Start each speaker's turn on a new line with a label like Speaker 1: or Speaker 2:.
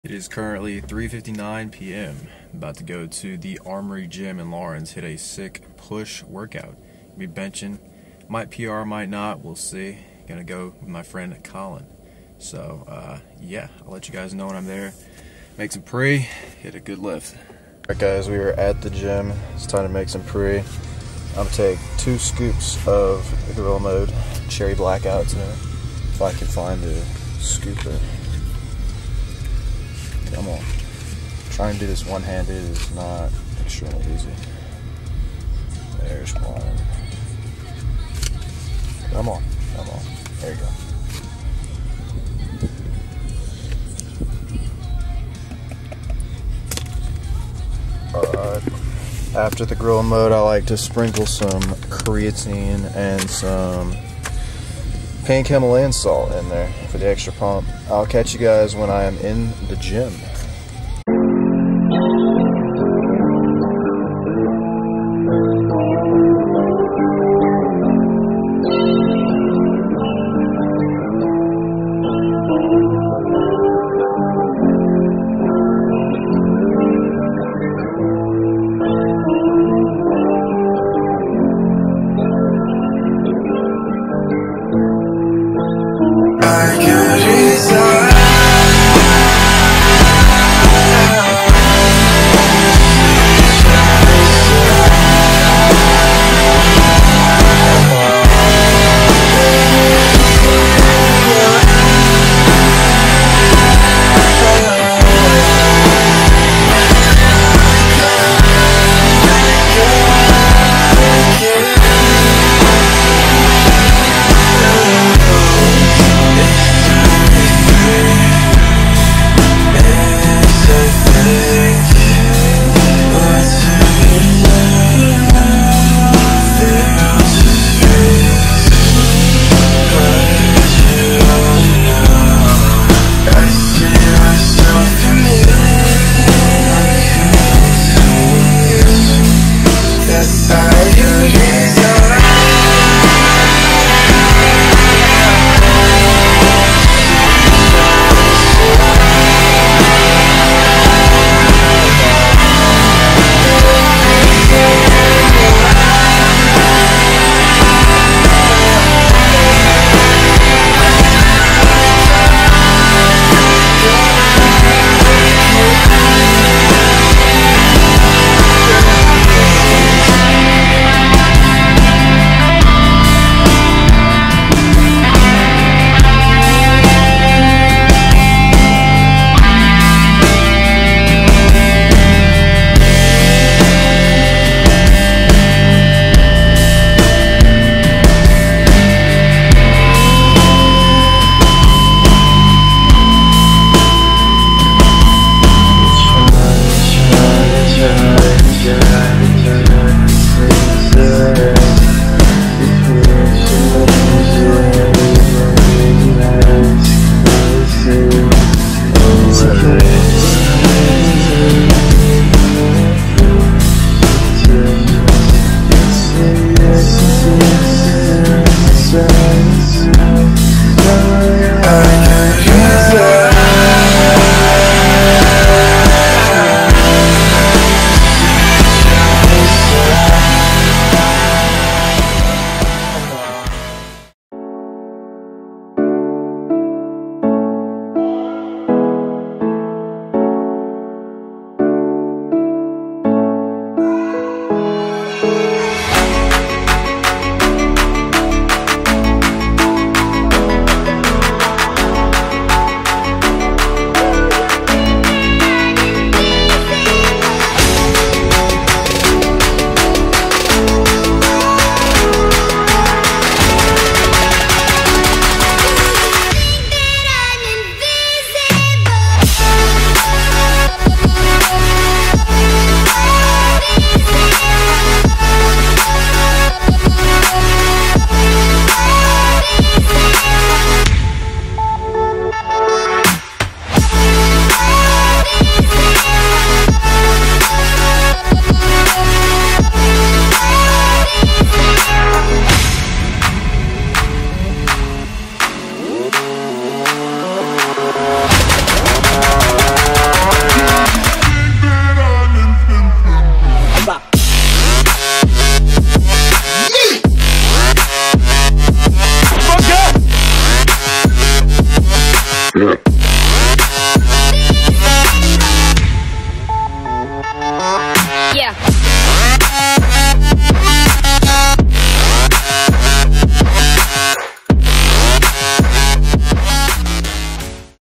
Speaker 1: It is currently 3:59 p.m. I'm about to go to the Armory Gym in Lawrence, hit a sick push workout. Be benching, might PR, might not, we'll see. Gonna go with my friend Colin. So, yeah, I'll let you guys know when I'm there. Make some pre, hit a good lift. Alright guys, we are at the gym. It's time to make some pre. I'm gonna take 2 scoops of Gorilla Mode Cherry Blackout today. If I can find a scooper. Come on. Trying to do this one-handed is not extremely easy. There's one. Come on. Come on. There you go. Alright. After the Gorilla Mode, I like to sprinkle some creatine and some pink Himalayan salt in there for the extra pump. I'll catch you guys when I am in the gym.